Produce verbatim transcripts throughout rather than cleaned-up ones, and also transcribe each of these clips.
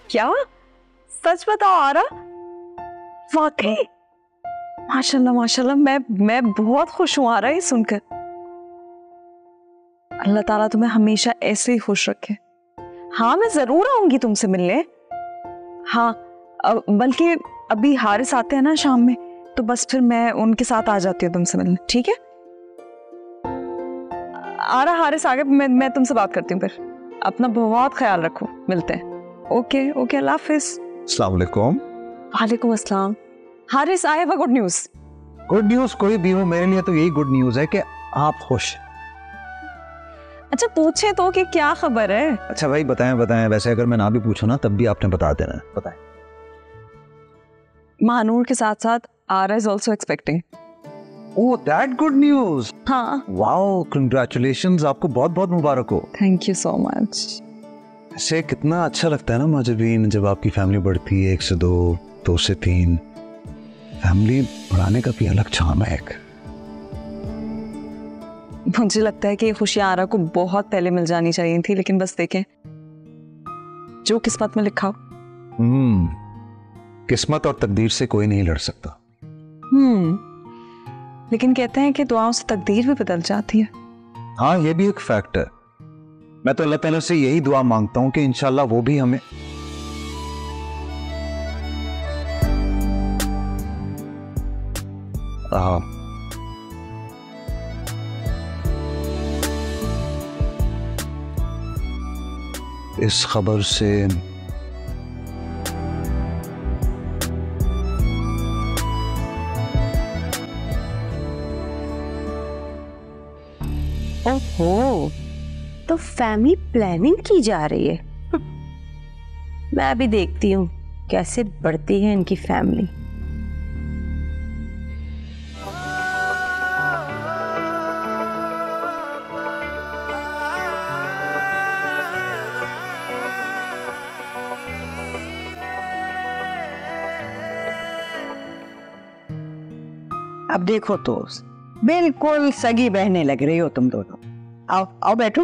क्या सच बताओ आरा? वाकई? माशाल्लाह माशाल्लाह, मैं मैं बहुत खुश हूँ आरा ये सुनकर। अल्लाह ताला तुम्हें हमेशा ऐसे ही खुश रखे। हाँ मैं जरूर आऊंगी तुमसे मिलने। हाँ बल्कि अभी हारिस आते हैं ना शाम में, तो बस फिर मैं उनके साथ आ जाती हूँ तुमसे मिलने, ठीक है? आ रहा हारिस आ गए, मैं मैं तुमसे बात करती हूँ फिर। अपना बहुत ख्याल रखो, मिलते हैं। ओके ओके, अल्लाह हाफिज। अस्सलाम वालेकुम। वालेकुम अस्सलाम। Haris, I have a good news. Good news कोई भी हो, मेरे लिए तो यही गुड न्यूज़ है कि आप खुश। अच्छा पूछे तो कि क्या खबर है? अच्छा भाई बताएं बताएं, वैसे अगर मैं ना भी पूछूं ना तब भी आपने बता देना है, बताएं। महानूर के साथ साथ Aara is also expecting. Oh that good news. हाँ। वाओ कंग्रेचुलेशंस, आपको बहुत बहुत मुबारक हो। Thank you so much. ऐसे कितना अच्छा लगता है ना माजबीन, जब आपकी फैमिली बढ़ती है, एक से दो, दो से तीन। फैमिली बढ़ाने का भी अलग चार्म है एक। मुझे लगता है कि ये खुशियां आरा को बहुत पहले मिल जानी चाहिए थी, लेकिन बस देखें जो किस्मत में लिखा हो। हम्म, किस्मत और तकदीर से कोई नहीं लड़ सकता। हम्म, लेकिन कहते हैं कि दुआओं से तकदीर भी बदल जाती है। हाँ ये भी एक फैक्ट है। मैं तो अल्लाह ताला से यही दुआ मांगता हूँ कि इंशाल्लाह वो भी हमें आ, इस खबर से ओहो, तो फैमिली प्लानिंग की जा रही है। मैं अभी देखती हूँ कैसे बढ़ती है इनकी फैमिली। अब देखो तो बिल्कुल सगी बहने लग रही हो तुम दोनों। आओ आओ बैठो।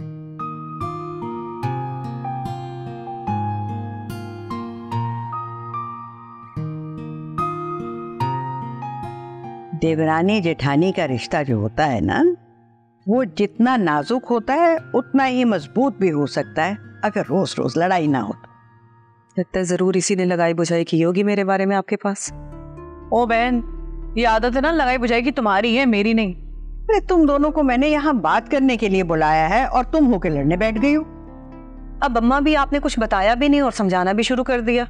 देवरानी जेठानी का रिश्ता जो होता है ना, वो जितना नाजुक होता है उतना ही मजबूत भी हो सकता है अगर रोज रोज लड़ाई ना हो तो। लगता है जरूर इसीलिए लगाई बुझाई की होगी मेरे बारे में आपके पास। ओ बहन, ये आदत है ना लगाई बुझाई की, तुम्हारी है मेरी नहीं। अरे तुम दोनों को मैंने यहाँ बात करने के लिए बुलाया है और तुम होके लड़ने बैठ गई हो। अब अम्मा भी आपने कुछ बताया भी नहीं और समझाना भी शुरू कर दिया,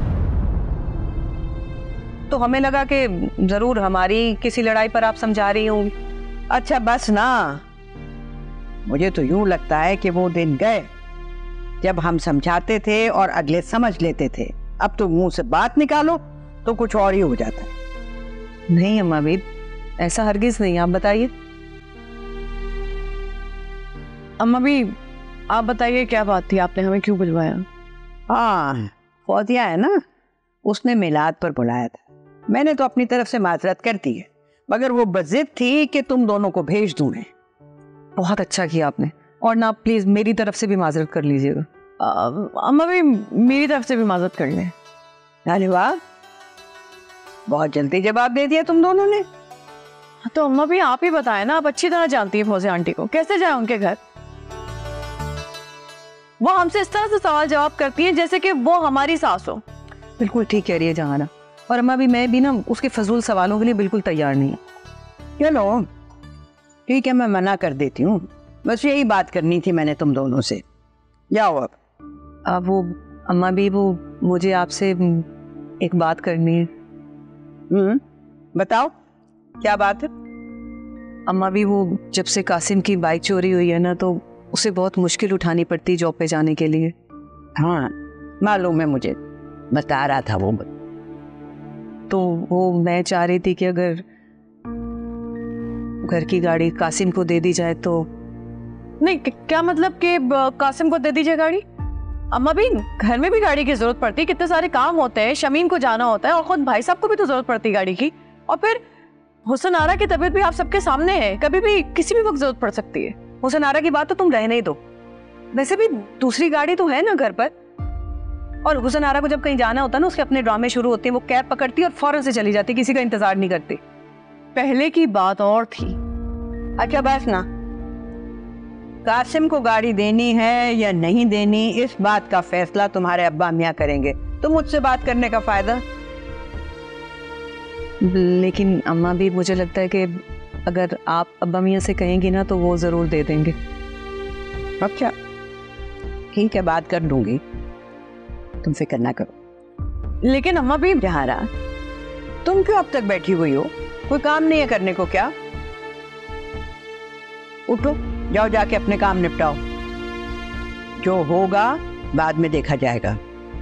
तो हमें लगा कि जरूर हमारी किसी लड़ाई पर आप समझा रही होंगी। अच्छा बस ना, मुझे तो यूं लगता है कि वो दिन गए जब हम समझाते थे और अगले समझ लेते थे। अब तो मुंह से बात निकालो तो कुछ और ही हो जाता है। नहीं अम्मा भी, ऐसा हरगिज नहीं, आप बताइए। अम्मा भी आप बताइए क्या बात थी, आपने हमें क्यों बुलवाया? हाँ फौजिया है ना, उसने मिलाद पर बुलाया था। मैंने तो अपनी तरफ से माजरत कर दी है, मगर वो बजिद थी कि तुम दोनों को भेज दूं मैं। बहुत अच्छा किया आपने, और ना प्लीज मेरी तरफ से भी माजरत कर लीजिएगा। अम्मा भी मेरी तरफ से भी माजरत कर लें। अरे वाह, बहुत जल्दी जवाब दे दिया तुम दोनों ने। तो अम्मा भी आप ही बताएं ना, आप अच्छी तरह जानती है फौजिया आंटी को, कैसे जाए उनके घर? वो हमसे इस तरह से सवाल जवाब करती है जैसे कि वो हमारी सास हो। बिल्कुल ठीक कह रही है जहाना, और अम्मा भी मैं भी ना उसके फजूल सवालों के लिए बिल्कुल तैयार नहीं है। चलो ठीक है, मैं मना कर देती हूँ, बस यही बात करनी थी मैंने तुम दोनों से। जाओ अब। अब वो अम्मा भी, वो मुझे आपसे एक बात करनी है। हम्म, बताओ क्या बात है? अम्मा भी, वो जब से कासिम की बाइक चोरी हुई है ना, तो उसे बहुत मुश्किल उठानी पड़ती जॉब पे जाने के लिए। हाँ मालूम है मुझे, बता रहा था वो। तो वो मैं चाह रही थी कि अगर घर की गाड़ी कासिम को दे दी जाए तो। नहीं, क्या मतलब कि कासिम को दे दीजिए गाड़ी? अम्मा भी घर में भी गाड़ी की जरूरत पड़ती है, कितने सारे काम होते हैं, शमीम को जाना होता है और खुद भाई साहब को भी तो जरूरत पड़ती है गाड़ी की। और फिर हुसन आरा की तबीयत भी आप सबके सामने है, कभी भी किसी भी वक्त जरूरत पड़ सकती है। हुसन आरा की बात तो तुम रहने ही दो, वैसे भी दूसरी गाड़ी तो है ना घर पर। और हुसन आरा को जब कहीं जाना होता है ना, उसके अपने ड्रामे शुरू होते हैं, वो कैब पकड़ती है और फौरन से चली जाती, किसी का इंतजार नहीं करती। पहले की बात और थी। अच्छा बस ना, कासिम को गाड़ी देनी है या नहीं देनी, इस बात का फैसला तुम्हारे अब्बा मियाँ करेंगे, तो मुझसे बात करने का फायदा। लेकिन अम्मा भी, मुझे लगता है कि अगर आप अब्बा मियाँ से कहेंगी ना तो वो जरूर दे देंगे। अच्छा ठीक है, बात कर लूंगी, तुम फिक्र ना करो। लेकिन अम्मा भी, जहारा तुम क्यों अब तक बैठी हुई हो? कोई काम नहीं है करने को क्या? उठो, जाओ जाके अपने काम निपटाओ, जो होगा बाद में देखा जाएगा।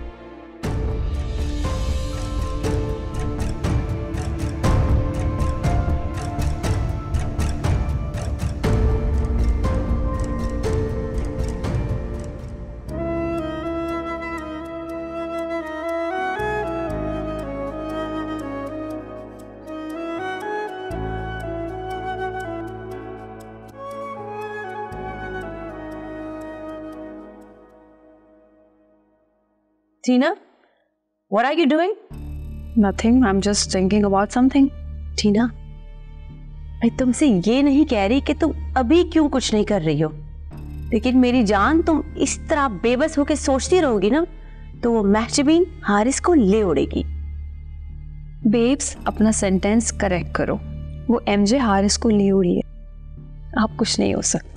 टीना, what are you doing? Nothing, I'm just thinking about something. टीना, मैं तुमसे ये नहीं कह रही कि तुम अभी क्यों कुछ नहीं कर रही हो, लेकिन मेरी जान, तुम इस तरह बेबस होकर सोचती रहोगी ना तो वो महजबीन हारिस को ले उड़ेगी। बेब्स, अपना सेंटेंस करेक्ट करो। वो एमजे हारिस को ले उड़ी है, आप कुछ नहीं हो सकता।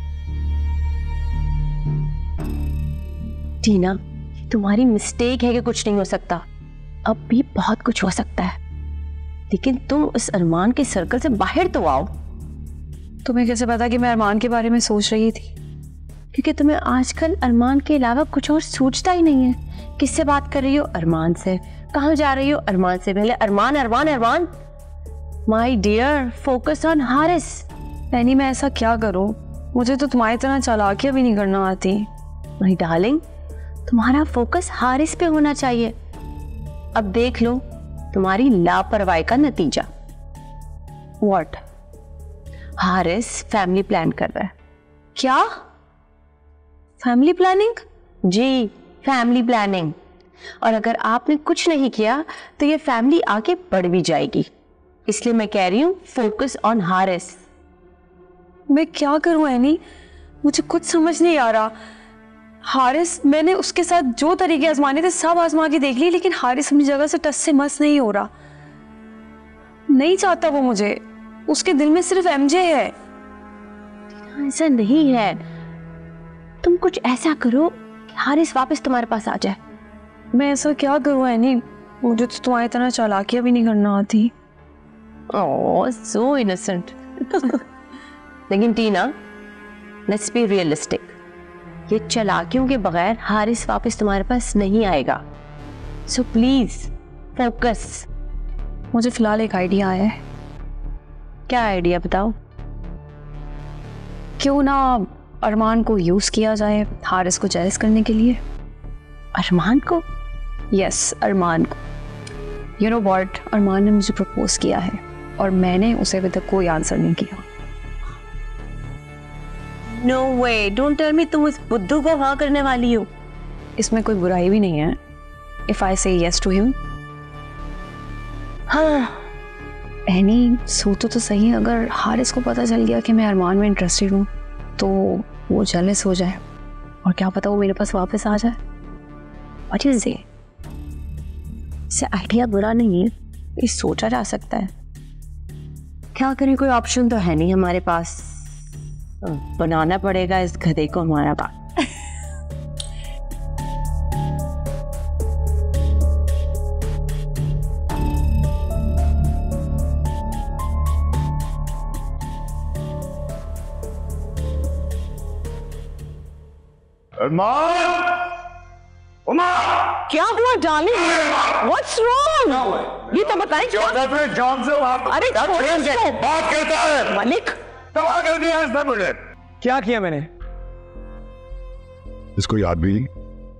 टीना, तुम्हारी मिस्टेक है कि कुछ नहीं हो सकता, अब भी बहुत कुछ हो सकता है, लेकिन तुम उस अरमान के सर्कल से बाहर तो आओ। तुम्हें कैसे पता कि मैं अरमान के बारे में सोच रही थी? क्योंकि तुम्हें आजकल अरमान के अलावा कुछ और सोचता ही नहीं है। किससे बात कर रही हो? अरमान से। कहाँ जा रही हो? अरमान से। पहले Armaan Armaan Armaan. My dear, focus on Haris. यानी मैं ऐसा क्या करूं? मुझे तो तुम्हारी तरह चालाकियां भी नहीं करना आती। माय डार्लिंग, तुम्हारा फोकस हारिस पे होना चाहिए। अब देख लो तुम्हारी लापरवाही का नतीजा। व्हाट? हारिस फैमिली प्लान कर रहा है। क्या? Family planning? जी, फैमिली प्लानिंग। और अगर आपने कुछ नहीं किया तो ये फैमिली आगे बढ़ भी जाएगी, इसलिए मैं कह रही हूँ फोकस ऑन हारिस। मैं क्या करूं एनी? मुझे कुछ समझ नहीं आ रहा। हारिस, मैंने उसके साथ जो तरीके आजमाने थे सब आजमा के देख लिए, लेकिन हारिस अपनी जगह से टस से मस नहीं हो रहा। नहीं चाहता वो मुझे, उसके दिल में सिर्फ एमजे है। ऐसा नहीं है, तुम कुछ ऐसा करो कि हारिस वापस तुम्हारे पास आ जाए। मैं ऐसा क्या करूं एनी? मुझे तो तुम्हारी तरह चालाकियां भी नहीं करना आती। Oh, so innocent. लेकिन टीना, लेट्स बी रियलिस्टिक। ये चालाकियों के बगैर हारिस वापस तुम्हारे पास नहीं आएगा। So please focus. मुझे फिलहाल एक आइडिया आया है। क्या आइडिया बताओ? क्यों ना अरमान को यूज किया जाए हारिस को जेलस करने के लिए। अरमान को? यस, अरमान को। यू नो व्हाट, अरमान ने मुझे प्रपोज किया है और मैंने उसे अभी तक कोई आंसर नहीं किया। No way, don't tell me तुम उस बुद्धू को हाँ करने वाली हो। इसमें कोई बुराई भी नहीं है if I say yes to him. हाँ एनी, सोचो तो सही, अगर हारिस को पता चल गया कि मैं अरमान में इंटरेस्टेड हूँ तो वो जेलस हो जाए और क्या पता वो मेरे पास वापस आ जाए। व्हाट यू से? से आइडिया बुरा नहीं है, ये सोचा जा सकता है। क्या करें, कोई ऑप्शन तो है नहीं हमारे पास, बनाना पड़ेगा इस गधे को हमारा बात। क्या हुआ डार्लिंग? What's wrong? ये तो बताएं क्या? जान से अरे छोड़ो इसको। बात करता है मालिक, तबाह कर दिया इसने मुझे। क्या किया मैंने? इसको याद भी नहीं?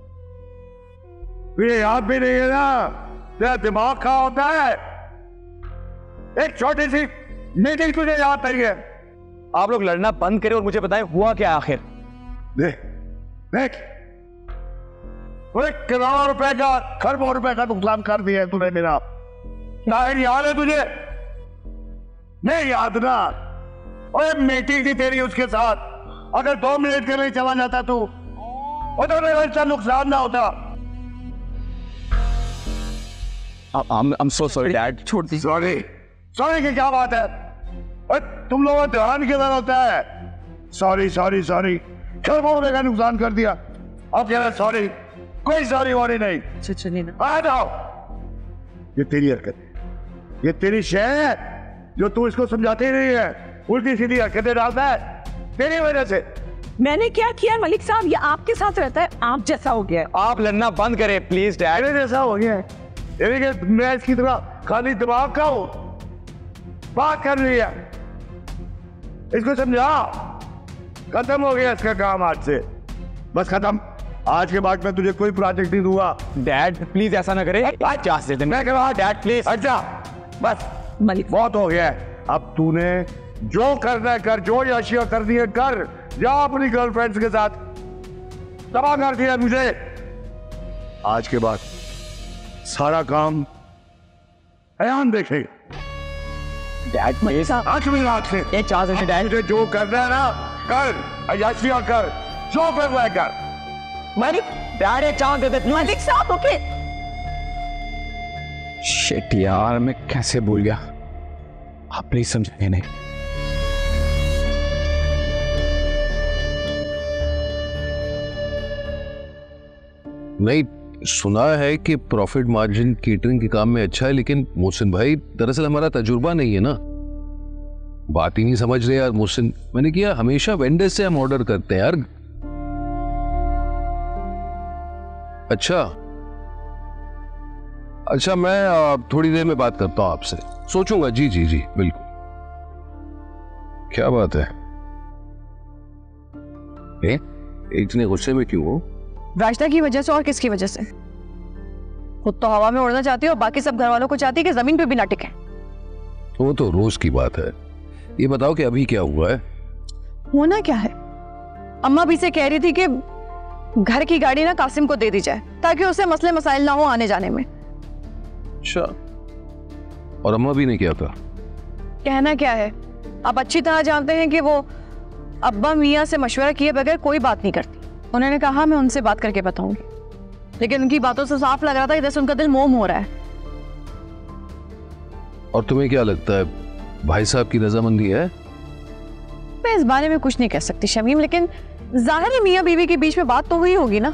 तुझे याद भी नहीं है ना? तेरा दिमाग कहाँ होता है? एक छोटी सी मीटिंग तुझे याद नहीं है? आप लोग लड़ना बंद करें और मुझे बताएं हुआ क्या आखिर। देख देख ओए करोड़ों रुपए का खरबों रुपए का नुकसान कर दिया है तूने मेरा। शायद याद है तुझे? नहीं याद ना? ओए मीटिंग थी तेरी उसके साथ, अगर दो मिनट के लिए चला जाता तू और तो मेरा इतना नुकसान ना होता। I'm I'm so sorry dad. छोड़ दी। सॉरी सॉरी की क्या बात है? ओए तुम लोगों का ध्यान किधर होता है? सॉरी सॉरी सॉरी खरबों रुपए का नुकसान कर दिया, अब कह रहे सॉरी। कोई सॉरी वॉरी नहीं। चलिए ना। आ जाओ। ये तेरी हरकत है, ये तेरी शय है जो तू इसको समझाती नहीं है, उल्टी सीधी हरकतें डालता है तेरी वजह से। मैंने क्या किया मलिक साहब? ये आपके साथ रहता है, आप जैसा हो गया है। आप लड़ना बंद करें प्लीज डैड। मेरे जैसा हो गया है, यानी कि मैं इसकी तरह खाली दिमाग का हूं। बात कर रही है, इसको समझा। खत्म हो गया इसका काम आज से, बस खत्म। आज के बाद मैं तुझे कोई प्रोजेक्ट नहीं दूंगा। डैड प्लीज ऐसा ना करें। चांस दे दे। मैं कह रहा डैड प्लीज। अच्छा बस मलिक बहुत हो गया है। अब तूने जो करना है कर, जो याशिया कर दी है कर, जा अपनी गर्लफ्रेंड्स के साथ। तबाह कर दिया मुझे। आज के बाद सारा काम अयान देखेगा। Dad please. आज मेरी रात से ये चांस है डैड। तुझे जो करना है ना कर, अयाशिया कर, जो करना है कर। मलिक डैड एक चांस दे दे। मलिक साहब ओके। शिट यार, मैं कैसे भूल गया। आप प्लीज समझाइए नहीं। नहीं, सुना है कि प्रॉफिट मार्जिन केटरिंग के काम में अच्छा है, लेकिन मोहसिन भाई दरअसल हमारा तजुर्बा नहीं है ना, बात ही नहीं समझ रहे यार मोहसिन। मैंने किया हमेशा वेंडर से हम ऑर्डर करते हैं यार। अच्छा अच्छा मैं आ, थोड़ी देर में बात करता हूं आपसे, सोचूंगा। जी जी जी बिल्कुल। क्या बात है? ए, इतने गुस्से में क्यों हो? राजदा की वजह से और किसकी वजह से? खुद तो हवा में उड़ना चाहती है और बाकी सब घर वालों को चाहती है कि जमीन पे भी ना टिके। वो तो रोज की बात है। ये बताओ कि अभी क्या हुआ है? होना क्या है, अम्मा भी से कह रही थी कि घर की गाड़ी ना कासिम को दे दी जाए ताकि उसे मसले मसाइल ना हो आने जाने में। अच्छा, और अम्मा भी ने क्या कहा? कहना क्या है, आप अच्छी तरह जानते हैं कि वो अब्बा मियाँ से मशवरा किए बगैर कोई बात नहीं करती। उन्होंने कहा मैं उनसे बात करके बताऊंगी, लेकिन उनकी बातों से साफ लग रहा था कि जैसे उनका दिल मोम हो रहा है। और तुम्हें क्या लगता है भाई साहब की रजामंदी है? मैं इस बारे में कुछ नहीं कह सकती शमीम, लेकिन जाहिर है मियाँ बीवी के बीच में बात तो हुई होगी ना।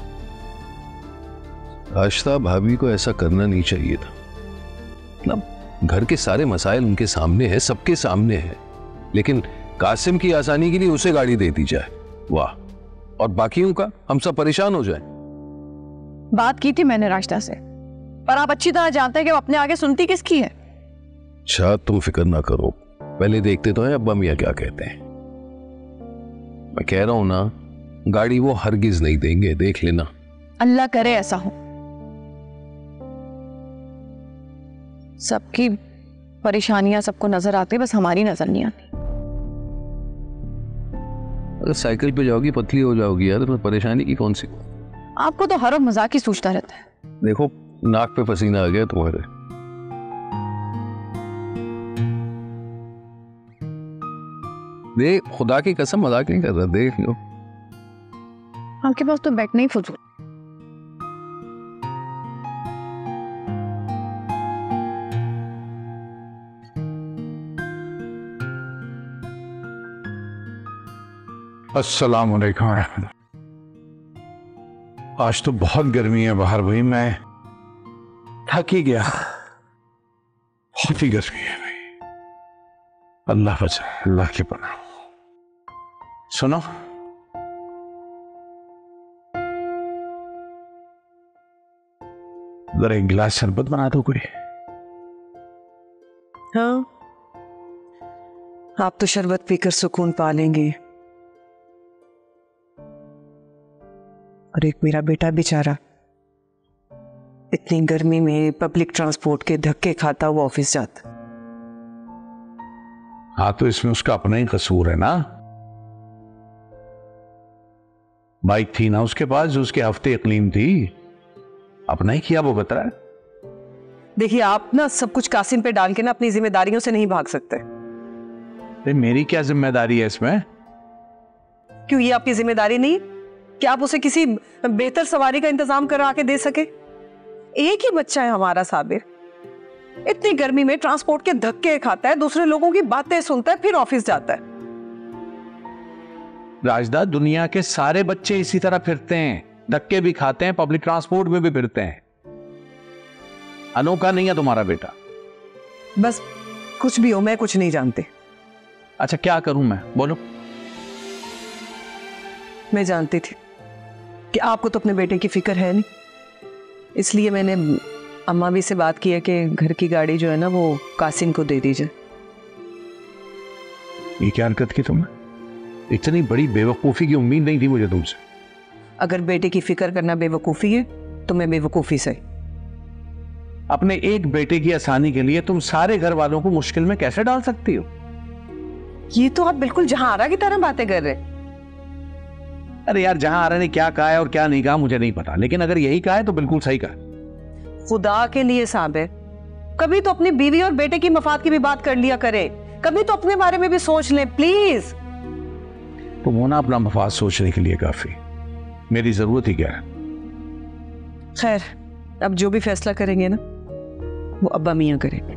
राशिदा भाभी को ऐसा करना नहीं चाहिए था। मतलब घर के सारे मसाइल उनके सामने है, सबके सामने है, लेकिन कासिम की आसानी के लिए उसे गाड़ी दे दी जाए। वाह, और बाकियों का हम सब परेशान हो जाए। बात की थी मैंने राशिदा से, पर आप अच्छी तरह जानते हैं कि वो अपने आगे सुनती किसकी है। अच्छा तुम फिक्र ना करो, पहले देखते तो है अब्बा मियाँ क्या कहते हैं। मैं कह रहा हूं ना, गाड़ी वो हरगिज नहीं देंगे, देख लेना। अल्लाह करे ऐसा हो। सबकी परेशानियां सबको नजर आती, बस हमारी नजर नहीं आती। अगर साइकिल पे जाओगी पतली हो जाओगी यार, तो परेशानी की कौन सी? आपको तो हर वक्त मजाक ही सोचता रहता है। देखो नाक पे पसीना आ गया तुम्हारे। देख, खुदा की कसम मजाक नहीं कर रहा, देख लो। आपके पास तो बैठना ही फजूल। अस्सलाम वालेकुम। आज तो बहुत गर्मी है बाहर भाई, मैं थक ही गया। बहुत ही गर्मी है भाई, अल्लाह बचाए, अल्लाह के पनाह। सुनो, जरा एक गिलास शरबत बना दो कोई। हाँ, आप तो शरबत पीकर सुकून पा लेंगे, और एक मेरा बेटा बेचारा इतनी गर्मी में पब्लिक ट्रांसपोर्ट के धक्के खाता हुआ ऑफिस जाता। हाँ तो इसमें उसका अपना ही कसूर है ना। बाइक थी ना उसके पास जो उसके हफ्ते इकलीम थी, अपना ही किया वो बता रहा है। देखिए आप ना सब कुछ कासिम पे डाल के ना अपनी जिम्मेदारियों से नहीं भाग सकते। अरे मेरी क्या जिम्मेदारी है इसमें? क्यों ये आपकी जिम्मेदारी नहीं कि आप उसे किसी बेहतर सवारी का इंतजाम करा के दे सके? एक ही बच्चा है हमारा साबिर, इतनी गर्मी में ट्रांसपोर्ट के धक्के खाता है, दूसरे लोगों की बातें सुनता है, फिर ऑफिस जाता है। राजदा, दुनिया के सारे बच्चे इसी तरह फिरते हैं, धक्के भी खाते हैं, पब्लिक ट्रांसपोर्ट में भी फिरते हैं। अनोखा नहीं है तुम्हारा बेटा। बस कुछ भी हो, मैं कुछ नहीं जानते। अच्छा क्या करूं मैं, बोलो। मैं जानती थी कि आपको तो अपने बेटे की फिक्र है नहीं, इसलिए मैंने अम्मा भी से बात की है कि घर की गाड़ी जो है ना वो कासिम को दे दीजिए। ये क्या हरकत की तुमने? इतनी बड़ी बेवकूफी की उम्मीद नहीं थी मुझे तुमसे। अगर बेटे की फिक्र करना बेवकूफी है तो मैं बेवकूफी से। अपने एक बेटे की आसानी के लिए तुम सारे घर वालों को मुश्किल में कैसे डाल सकती हो? ये तो आप बिल्कुल जहांरा की तरह बातें कर रहे हैं। अरे यार, जहांरा ने क्या कहा है और क्या नहीं कहा मुझे नहीं पता, लेकिन अगर यही कहा है तो बिल्कुल सही कहा। खुदा के लिए साबिर, कभी तो अपनी बीवी और बेटे की मफाद की भी बात कर लिया करे, कभी तो अपने बारे में भी सोच ले प्लीज। तुम हो ना अपना मफाद सोचने के लिए काफी, मेरी जरूरत ही क्या है। खैर, अब जो भी फैसला करेंगे ना वो अब्बा मियां करेंगे।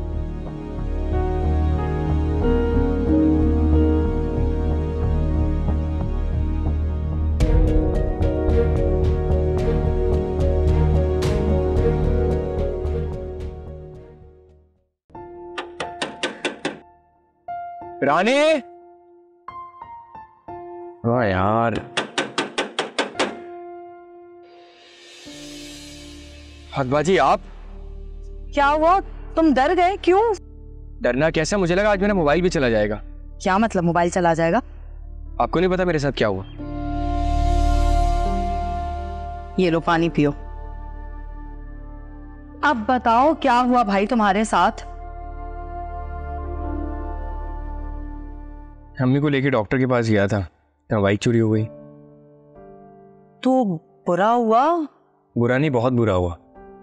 रानी, वाह यार, हकबाजी आप? क्या हुआ, तुम डर गए? क्यों? डरना कैसा, मुझे लगा आज मेरा मोबाइल भी चला जाएगा। क्या मतलब मोबाइल चला जाएगा? आपको नहीं पता मेरे साथ क्या हुआ? ये लो पानी पियो। अब बताओ क्या हुआ भाई तुम्हारे साथ? अम्मी को लेके डॉक्टर के पास गया था, तो बाइक चोरी हो गई। तो बुरा हुआ? बुरा नहीं, बहुत बुरा हुआ।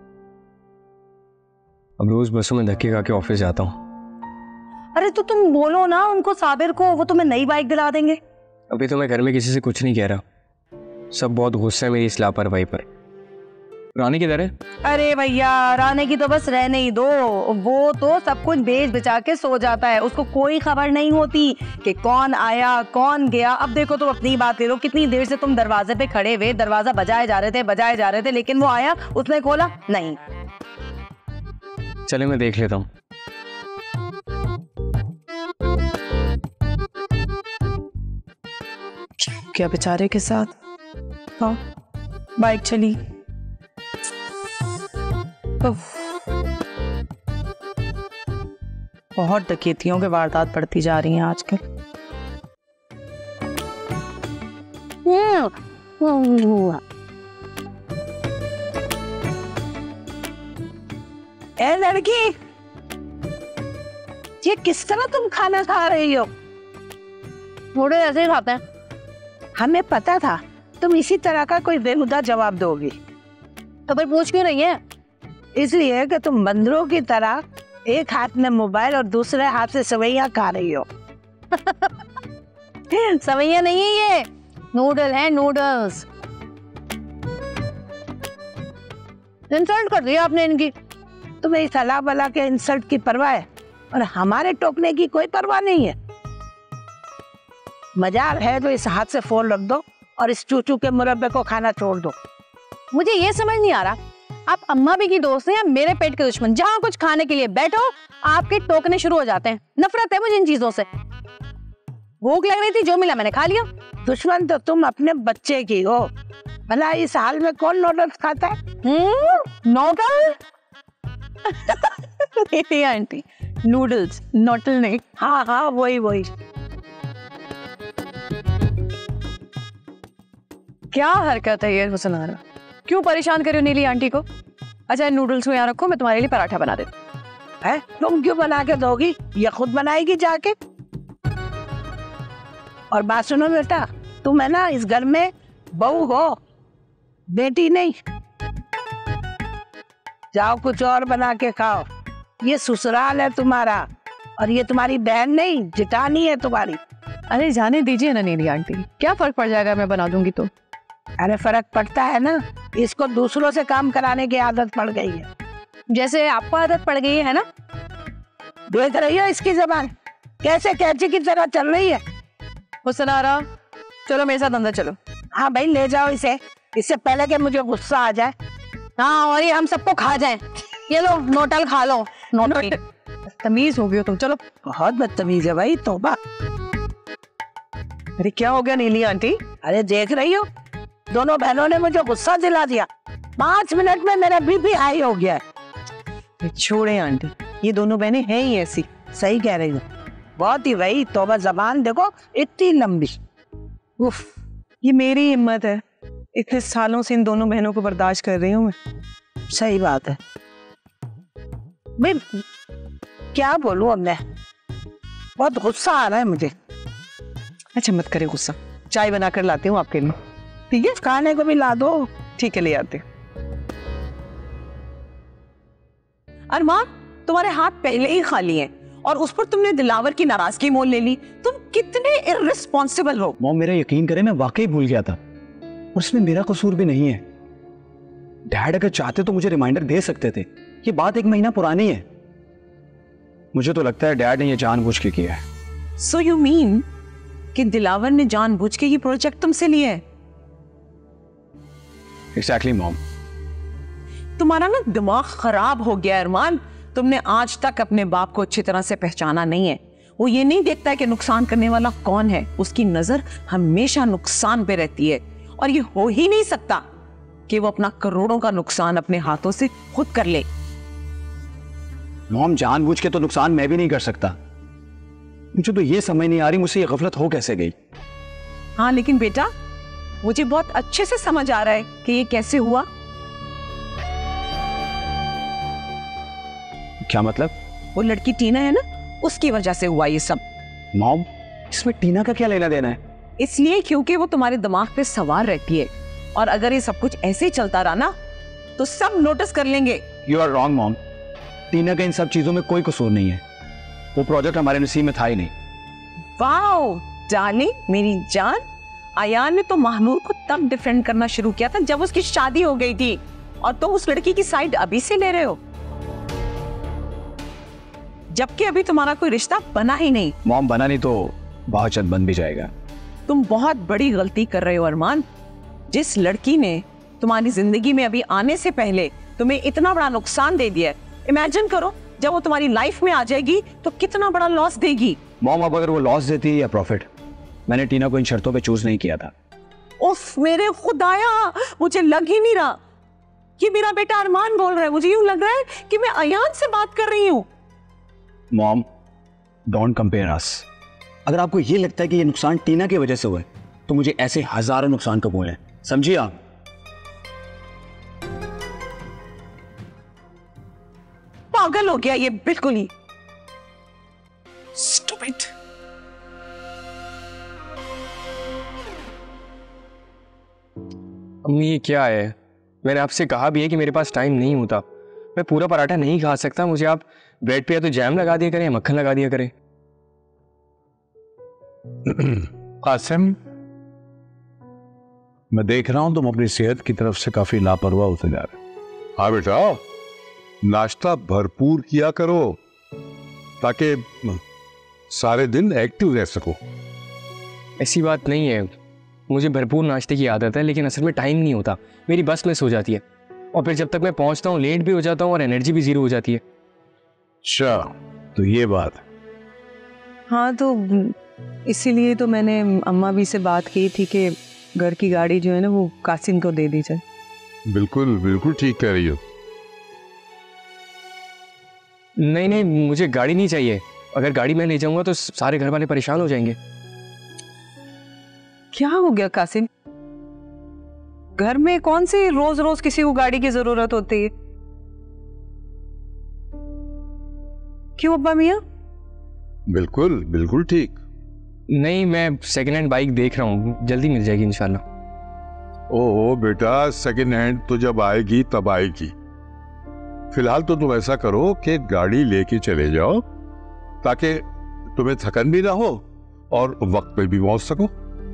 अब रोज बसों में धक्के खा के ऑफिस जाता हूँ। अरे तो तुम बोलो ना उनको, साबिर को, वो तुम्हें नई बाइक दिला देंगे। अभी तो मैं घर में किसी से कुछ नहीं कह रहा, सब बहुत गुस्सा है मेरी इस लापरवाही पर। रानी किधर है? अरे भैया, रानी की तो बस रहने ही दो, वो तो सब कुछ बेच बिचा के सो जाता है, उसको कोई खबर नहीं होती कि कौन आया कौन गया। अब देखो तुम अपनी बात ले लो, कितनी देर से तुम दरवाजे पे खड़े हुए, दरवाजा बजाए जा रहे थे बजाए जा रहे थे, लेकिन वो आया, उसने खोला नहीं। चले मैं देख लेता हूँ। क्या बेचारे के साथ? हाँ, बाइक चली। बहुत डकैतियों के वारदात बढ़ती जा रही हैं आजकल। ए लड़की, ये किस तरह तुम खाना खा रही हो? थोड़े ऐसे ही खाते हैं। हमें पता था तुम इसी तरह का कोई बेहुदा जवाब दोगी। तो फिर पूछ क्यों रही है? इसलिए कि तुम बंदरों की तरह एक हाथ में मोबाइल और दूसरे हाथ से सवैयां खा रही हो। सवैयां नहीं है, ये नूडल है, नूडल्स। इंसल्ट कर दिया आपने इनकी। तुम्हें इस अला बला के इंसल्ट की परवाह है और हमारे टोकने की कोई परवाह नहीं है। मजाल है तो इस हाथ से फोन रख दो और इस चूचू के मुरब्बे को खाना छोड़ दो। मुझे ये समझ नहीं आ रहा, आप अम्मा भी की दोस्त हैं या मेरे पेट के दुश्मन? जहाँ कुछ खाने के लिए बैठो आपके टोकने शुरू हो जाते हैं। नफरत है मुझे इन चीजों से। भूख लग रही थी, जो मिला मैंने खा लिया। दुश्मन तो तुम अपने बच्चे की हो। भला इस हाल में कौन नूडल्स खाता है? हम्म, नोटल? नहीं आंटी, नूडल्स, नोटल नहीं। हाँ हाँ, वही वही। क्या हरकत है ये हुसनारा? क्यों परेशान कर रही हो नीली आंटी को? अच्छा नूडल्स को यहाँ रखो, मैं तुम्हारे लिए पराठा बना देती है। तुम क्यों बना के दोगी? ये खुद बनाएगी जाके। और बात सुनो बेटा, तुम है ना इस घर में बहू हो, बेटी नहीं। जाओ कुछ और बना के खाओ। ये ससुराल है तुम्हारा, और ये तुम्हारी बहन नहीं, जिटानी है तुम्हारी। अरे जाने दीजिए ना नीली आंटी, क्या फर्क पड़ जाएगा मैं बना दूंगी तो। अरे फर्क पड़ता है ना, इसको दूसरों से काम कराने की आदत पड़ गई है। जैसे आपको आदत पड़ गई है ना। देख रही हो इसकी जबान कैसे कैंची की तरह चल रही है। हुसन आ रहा, चलो मेरे साथ अंदर चलो। हाँ भाई ले जाओ इसे, इससे पहले कि मुझे गुस्सा आ जाए। हाँ और ये हम सबको खा जाए। ये लो नोटल खा लो। नोटल तमीज हो गई हो तुम, चलो। बहुत बदतमीज है भाई, तौबा। अरे क्या हो गया नीली आंटी? अरे देख रही हो, दोनों बहनों ने मुझे गुस्सा दिला दिया। पांच मिनट में मेरा बीपी हाई हो गया है। छोड़े आंटी, ये दोनों बहनें हैं ही ऐसी। सही कह रही हो, बहुत ही भाई। तौबा, जबान देखो इतनी लंबी। उफ, ये मेरी हिम्मत है, इतने सालों से इन दोनों बहनों को बर्दाश्त कर रही हूँ मैं। सही बात है भाई, क्या बोलूं अब मैं, बहुत गुस्सा आ रहा है मुझे। अच्छा मत करे गुस्सा, चाय बना कर लाती हूँ आपके लिए। ठीक है, खाने को भी ला दो। ठीक है ले आते। अरमान, तुम्हारे हाथ पहले ही खाली हैं और उस पर तुमने दिलावर की नाराजगी मोल ले ली। तुम कितने इररिस्पॉन्सिबल हो। मॉम मेरा यकीन करें, मैं वाकई भूल गया था, उसमें मेरा कसूर भी नहीं है। डैड अगर चाहते तो मुझे रिमाइंडर दे सकते थे। ये बात एक महीना पुरानी है। मुझे तो लगता है डैड ने ये जानबूझ के किया है। सो यू मीन कि दिलावर ने जानबूझ के ये प्रोजेक्ट तुमसे लिया है? Exactly mom. तुम्हारा ना दिमाग खराब हो गया अरमान। तुमने आज तक अपने बाप को अच्छी तरह से पहचाना नहीं है। वो ये नहीं देखता है कि नुकसान करने वाला कौन है। उसकी नजर हमेशा नुकसान पे रहती है, और ये हो ही नहीं सकता कि वो अपना करोड़ों का नुकसान अपने हाथों से खुद कर ले। मॉम जानबूझ के तो नुकसान मैं भी नहीं कर सकता। मुझे तो ये समझ नहीं आ रही मुझसे ये गफलत हो कैसे गई। हाँ लेकिन बेटा, मुझे बहुत अच्छे से समझ आ रहा है कि ये कैसे हुआ। क्या मतलब? वो लड़की टीना है ना, उसकी वजह से हुआ ये सब। मॉम, इसमें टीना का क्या लेना देना है? इसलिए क्योंकि वो तुम्हारे दिमाग पे सवार रहती है, और अगर ये सब कुछ ऐसे ही चलता रहा ना तो सब नोटिस कर लेंगे। You are wrong mom, Tina का इन सब चीजों में कोई कसूर नहीं है। वो प्रोजेक्ट हमारे नसीब में था ही नहीं। वाओ डार्लिंग, मेरी जान। आयान ने तो महनूर को तब डिफेंड करना शुरू किया था जब उसकी शादी हो गई थी, और तुम तो उस लड़की की साइड अभी से ले रहे हो, जबकि अभी तुम्हारा कोई रिश्ता बना ही नहीं। मॉम, बना नहीं तो बहुत जल्द बन भी जाएगा। तुम बहुत बड़ी गलती कर रहे हो अरमान। जिस लड़की ने तुम्हारी जिंदगी में अभी आने से पहले तुम्हें इतना बड़ा नुकसान दे दिया, इमेजिन करो जब वो तुम्हारी लाइफ में आ जाएगी तो कितना बड़ा लॉस देगी। मॉम, अब अगर वो लॉस देती है या प्रॉफिट, मैंने टीना को इन शर्तों पे चूज नहीं किया था। उफ मेरे खुदाया, मुझे लग ही नहीं रहा कि मेरा बेटा अरमान बोल रहा है। मुझे यूं लग रहा है कि मैं अयान से बात कर रही हूँ। Mom, don't compare us. अगर आपको ये लगता है कि ये नुकसान टीना की वजह से हुआ है, तो मुझे ऐसे हजारों नुकसान कबूल हैं, समझिए आप। पागल हो गया ये बिल्कुल ही। स्टूपिड। अम्मी ये क्या है? मैंने आपसे कहा भी है कि मेरे पास टाइम नहीं होता। मैं पूरा पराठा नहीं खा सकता। मुझे आप ब्रेड पे या तो जैम लगा दिया करें या मक्खन लगा दिया करें। कासिम, मैं देख रहा हूं तुम अपनी सेहत की तरफ से काफी लापरवाह होते जा रहे हो। हाँ बेटा, नाश्ता भरपूर किया करो ताकि सारे दिन एक्टिव रह सको। ऐसी बात नहीं है, मुझे भरपूर नाश्ते की आदत है, लेकिन असल में टाइम नहीं होता। मेरी बस मिस हो जाती है, और फिर जब तक मैं पहुंचता हूँ लेट भी हो जाता हूँ और एनर्जी भी जीरो हो जाती है। अच्छा, तो ये बात। हाँ तो इसीलिए तो मैंने अम्मा भी से बात की थी कि घर की गाड़ी जो है ना वो कासिम को दे दी जाए। बिल्कुल बिल्कुल ठीक कह रही हो। नहीं नहीं, मुझे गाड़ी नहीं चाहिए। अगर गाड़ी मैं ले जाऊंगा तो सारे घर वाले परेशान हो जाएंगे। क्या हो गया कासिम? घर में कौन सी रोज रोज किसी को गाड़ी की जरूरत होती है? क्यों अब्बा मियां? बिल्कुल बिल्कुल ठीक। नहीं, मैं सेकेंड हैंड बाइक देख रहा हूँ, जल्दी मिल जाएगी इंशाल्लाह। ओ बेटा, सेकंड हैंड तो जब आएगी तब आएगी। फिलहाल तो तुम ऐसा करो कि गाड़ी लेके चले जाओ ताकि तुम्हें थकन भी ना हो और वक्त पे भी पहुंच सको।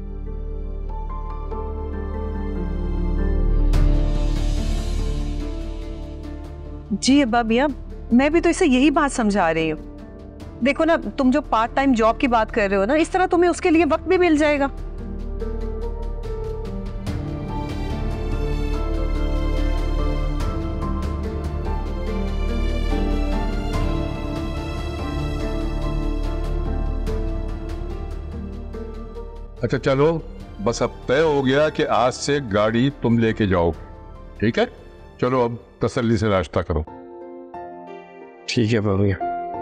जी अब्बा भैया, मैं भी तो इसे यही बात समझा रही हूँ। देखो ना, तुम जो पार्ट टाइम जॉब की बात कर रहे हो ना, इस तरह तुम्हें उसके लिए वक्त भी मिल जाएगा। अच्छा चलो, बस अब तय हो गया कि आज से गाड़ी तुम लेके जाओ, ठीक है? चलो अब तसल्ली से नाश्ता करो। ठीक है भैया।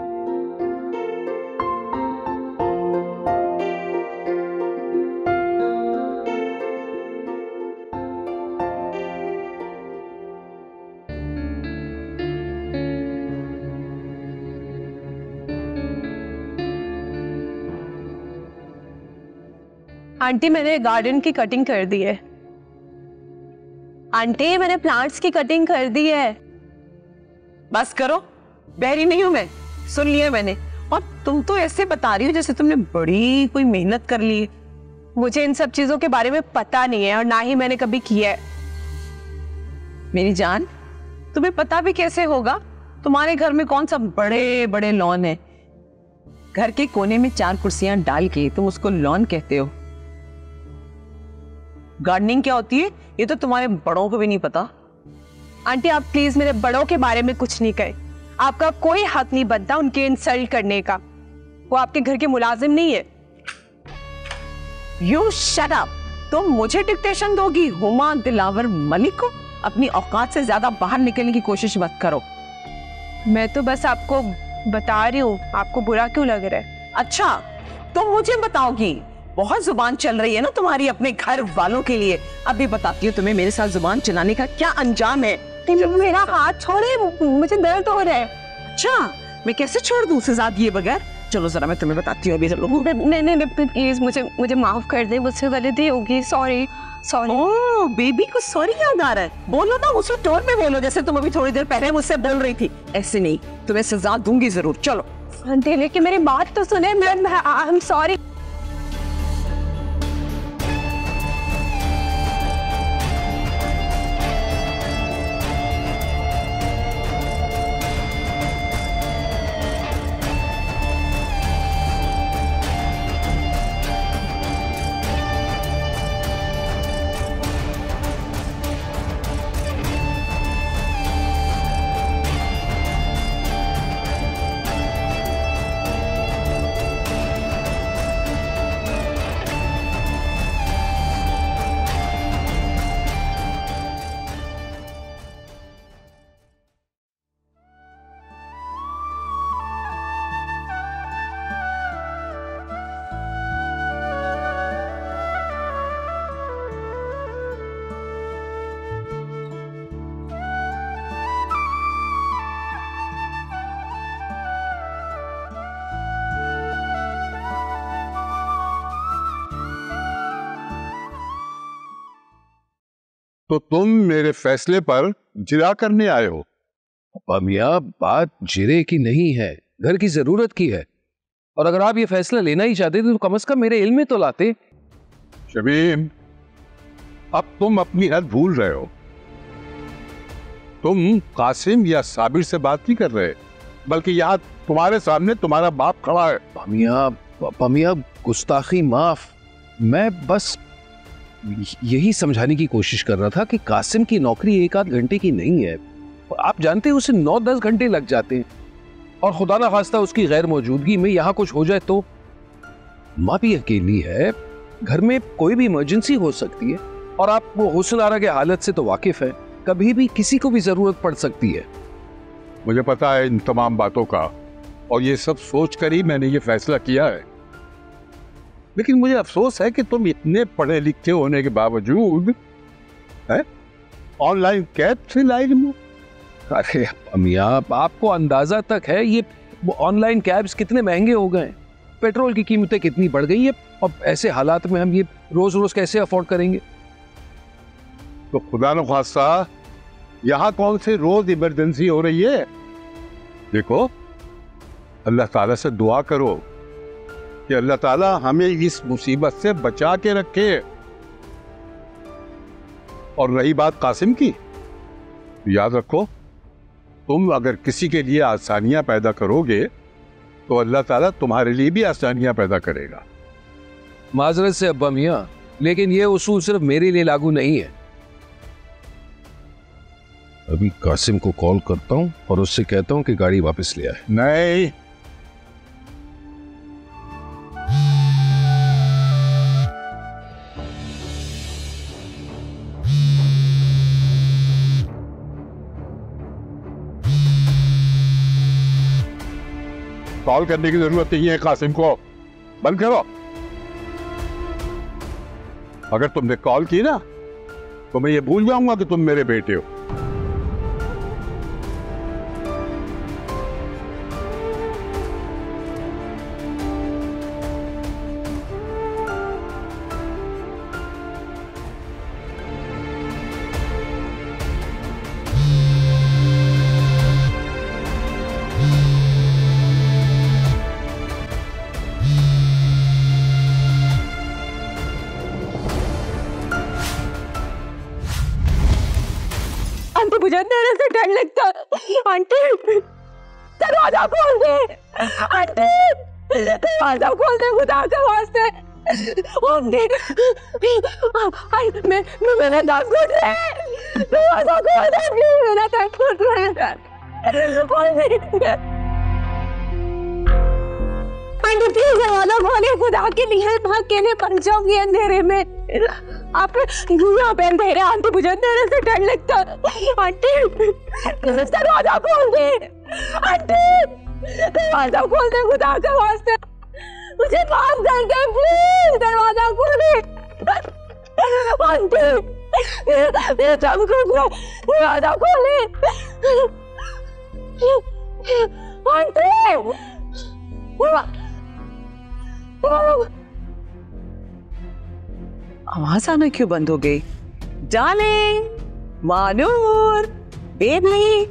आंटी, मैंने गार्डन की कटिंग कर दी है। आंटी, मैंने प्लांट्स की कटिंग कर दी है। बस करो, बहरी नहीं हूं मैं, सुन लिया मैंने। और तुम तो ऐसे बता रही हो जैसे तुमने बड़ी कोई मेहनत कर ली है। मुझे इन सब चीजों के बारे में पता नहीं है और ना ही मैंने कभी किया है। मेरी जान, तुम्हें पता भी कैसे होगा? तुम्हारे घर में कौन सा बड़े बड़े लॉन है? घर के कोने में चार कुर्सियां डाल के तुम उसको लॉन कहते हो? गार्डनिंग क्या होती है ये तो तुम्हारे बड़ों को भी नहीं पता। आंटी, आप प्लीज मेरे बड़ों के बारे में कुछ नहीं कहे। आपका कोई हक नहीं बनता उनके इंसल्ट करने का। वो आपके घर के मुलाजिम नहीं है। You shut up. तुम मुझे डिक्टेशन दोगी हुमा दिलावर मलिक को? अपनी औकात से ज्यादा बाहर निकलने की कोशिश मत करो। मैं तो बस आपको बता रही हूँ, आपको बुरा क्यों लग रहा है? अच्छा, तुम मुझे बताओगी? बहुत जुबान चल रही है ना तुम्हारी अपने घर वालों के लिए। अभी बताती हूँ तुम्हें मेरे साथ जुबान चलाने का क्या अंजाम है। मेरा हाथ छोड़े, मुझे दर्द हो रहा है। अच्छा, मैं कैसे छोड़ दूँ उसे साथ ये बगैर? चलो जरा मैं तुम्हें बताती हूँ अभी। चलो नहीं नहीं नहीं प्लीज, मुझे मुझे माफ कर दे, मुझसे गलती होगी। Sorry sorry. ओह, बेबी को सॉरी याद आ रहा है। बोलो ना, उसी टोन में बोलो जैसे तुम अभी थोड़ी देर पहले मुझसे बोल रही थी। ऐसे नहीं, तुम्हें सजा दूंगी जरूर। चलो आंटी, लेकिन मेरी बात तो सुने। मैं आई एम सॉरी। तो तुम मेरे फैसले पर जिरा करने आए हो? मियां, बात जिरे की नहीं है, घर की जरूरत की है। और अगर आप ये फैसला लेना ही चाहते थे तो कम से कम मेरे इल्म में तो लाते। शबीम, अब तुम अपनी हद भूल रहे हो। तुम कासिम या साबिर से बात नहीं कर रहे, बल्कि यहाँ तुम्हारे सामने तुम्हारा बाप खड़ा है। पमिया, पमिया, गुस्ताखी माफ। मैं बस यही समझाने की कोशिश कर रहा था कि कासिम की नौकरी एक आध घंटे की नहीं है। आप जानते हैं उसे नौ दस घंटे लग जाते हैं, और खुदा ना खास्ता उसकी गैर मौजूदगी में यहाँ कुछ हो जाए तो। माँ भी अकेली है, घर में कोई भी इमरजेंसी हो सकती है, और आप वो हुस्न आरा के हालत से तो वाकिफ है, कभी भी किसी को भी जरूरत पड़ सकती है। मुझे पता है इन तमाम बातों का, और ये सब सोच कर ही मैंने ये फैसला किया है। लेकिन मुझे अफसोस है कि तुम इतने पढ़े लिखे होने के बावजूद ऑनलाइन कैब से लाइक हो। अरे अमिया, आपको अंदाजा तक है ये ऑनलाइन कैब्स कितने महंगे हो गए, पेट्रोल की कीमतें कितनी बढ़ गई है, और ऐसे हालात में हम ये रोज रोज कैसे अफोर्ड करेंगे। तो खुदा न खास्ता यहाँ कौन सी रोज इमरजेंसी हो रही है? देखो, अल्लाह ताला से दुआ करो कि अल्लाह ताला हमें इस मुसीबत से बचा के रखे। और रही बात कासिम की, याद रखो, तुम अगर किसी के लिए आसानियां पैदा करोगे तो अल्लाह ताला तुम्हारे लिए भी आसानियां पैदा करेगा। माजरत से अब्बा मियां, लेकिन ये उसूल सिर्फ मेरे लिए लागू नहीं है। अभी कासिम को कॉल करता हूं और उससे कहता हूं कि गाड़ी वापस ले आए। नहीं, कॉल करने की जरूरत नहीं है कासिम को, बंद करो। अगर तुमने कॉल की ना तो मैं ये भूल जाऊंगा कि तुम मेरे बेटे हो। मुझे अंधेरे से डर लगता। आंटी दरवाजा खोल दे, आंटी दरवाजा खोल दे खुदा के वास्ते। आंटी मैं मैं मेरा दांत घुट रहा है, दरवाजा खोल दे प्लीज, मेरा दांत घुट रहा है, खोल दे। आंटी प्लीज दरवाजा खोलिए, खुदा के लिए मैं अकेले पड़ जाऊंगी अंधेरे में। आप यहाँ पे अंधेरे, आंटी मुझे अंधेरे से डर लगता। आंटी दरवाजा खोल दे, आंटी दरवाजा खोल दे खुदा के वास्ते, मुझे माफ कर दे प्लीज, दरवाजा खोले आंटी, मेरा दम घुट रहा है, दरवाजा खोले आंटी। आवाज आना क्यों बंद हो गई? Darling, Manoor, baby,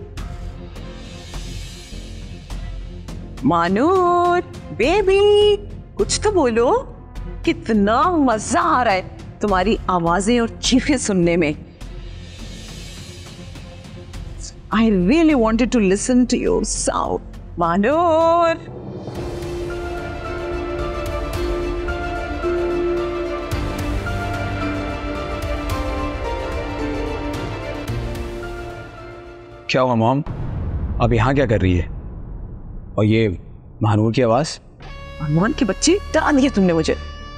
Manoor, baby, कुछ तो बोलो। कितना मजा आ रहा है तुम्हारी आवाजें और चीखें सुनने में। I really wanted to listen to your sound, Manur. क्या हुआ मॉम? अब यहाँ क्या कर रही है? और ये महानूर की आवाज? हनुमान की बच्ची, डरा दिया तुमने मुझे।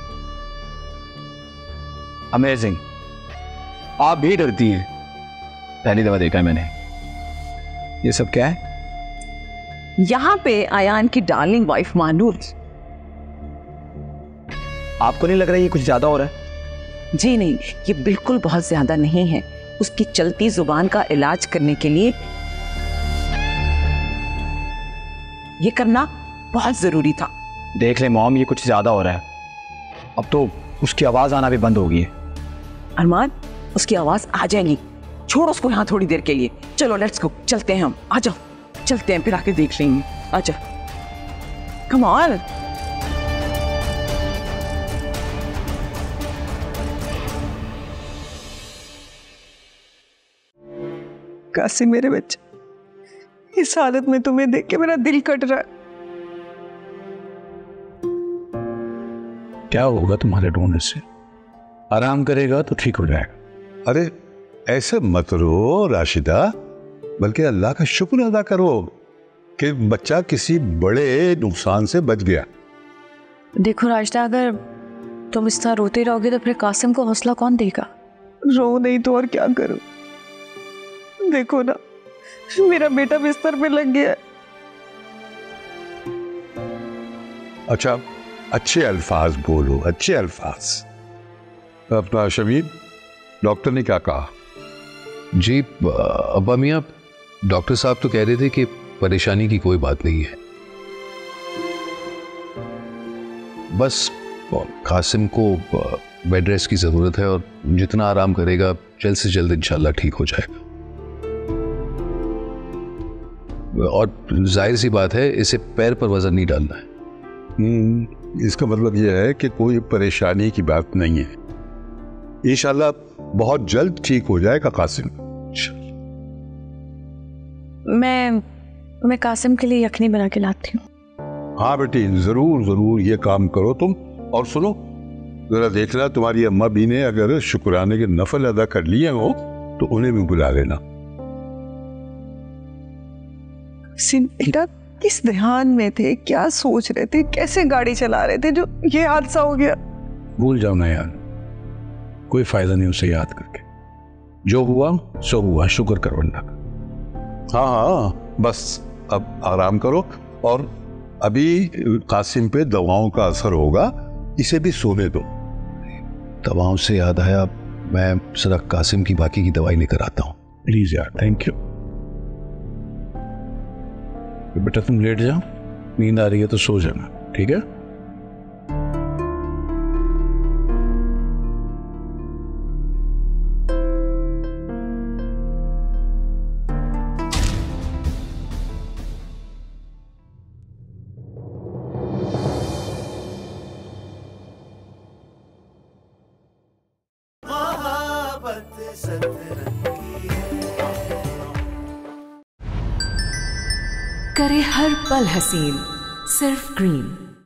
अमेजिंग, आप भी डरती हैं। पहली दफा देखा है मैंने। ये सब क्या है? यहाँ पे आयान की डार्लिंग वाइफ मानूर। आपको नहीं लग रहा ये कुछ ज्यादा हो रहा है? जी नहीं, ये बिल्कुल बहुत ज्यादा नहीं है। उसकी चलती जुबान का इलाज करने के लिए ये करना बहुत जरूरी था। देख ले मॉम, ये कुछ ज्यादा हो रहा है। अब तो उसकी आवाज आना भी बंद हो गई है। अरमान, उसकी आवाज आ जाएगी, छोड़ उसको यहाँ थोड़ी देर के लिए। चलो लेट्स गो, चलते हैं हम। आ जाओ, चलते हैं, फिर आके देख लेंगे। आ जाओ, कम ऑन। कासिम मेरे बच्चे, इस हालत में तुम्हें देख के मेरा दिल कट रहा है। क्या होगा तुम्हारे ढूंढने से? आराम करेगा तो ठीक हो जाएगा। अरे ऐसे मत रो राशिदा, बल्कि अल्लाह का शुक्र अदा करो कि बच्चा किसी बड़े नुकसान से बच गया। देखो राशिदा, अगर तुम इस तरह रोते रहोगे तो फिर कासिम को हौसला कौन देगा? रो नहीं तो और क्या करूं? देखो ना, मेरा बेटा बिस्तर पे लग गया। अच्छा, अच्छे अल्फाज बोलो, अच्छे अल्फाज। अपना शमीर, डॉक्टर ने क्या कहा? जी अब्बा मियां, डॉक्टर साहब तो कह रहे थे कि परेशानी की कोई बात नहीं है, बस कासिम को बेड रेस्ट की ज़रूरत है और जितना आराम करेगा जल्द से जल्द इंशाल्लाह ठीक हो जाएगा। और जाहिर सी बात है, इसे पैर पर वजन नहीं डालना है। हम्म, इसका मतलब यह है कि कोई परेशानी की बात नहीं है। इंशाल्लाह बहुत जल्द ठीक हो जाएगा कासिम। मैं मैं कासिम के लिए यखनी बना के लाती हूँ। हाँ बेटी, जरूर जरूर ये काम करो तुम। और सुनो, जरा देखना तुम्हारी अम्मा भी ने अगर शुक्राने के नफल अदा कर लिए हो तो उन्हें भी बुला लेना। सिन बेटा किस ध्यान में थे, क्या सोच रहे थे, कैसे गाड़ी चला रहे थे जो ये हादसा हो गया? भूल जाओ ना यार, कोई फायदा नहीं उसे याद करके। जो हुआ सो हुआ, शुक्र करो अल्लाह का। हाँ हाँ, बस अब आराम करो। और अभी कासिम पे दवाओं का असर होगा, इसे भी सोने दो। दवाओं से याद आया, मैं जरा कासिम की बाकी की दवाई लेकर आता हूँ। प्लीज यार, थैंक यू। बेटा तुम लेट जाओ, नींद आ रही है तो सो जाना, ठीक है? करे हर पल हसीन सिर्फ ग्रीन।